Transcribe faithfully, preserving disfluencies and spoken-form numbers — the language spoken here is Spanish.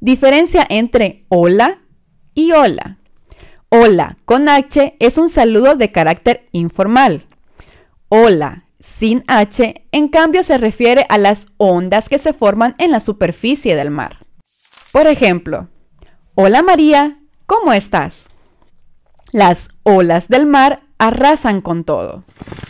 Diferencia entre hola y hola. Hola con H es un saludo de carácter informal. Hola sin H, en cambio, se refiere a las ondas que se forman en la superficie del mar. Por ejemplo, hola María, ¿cómo estás? Las olas del mar arrasan con todo.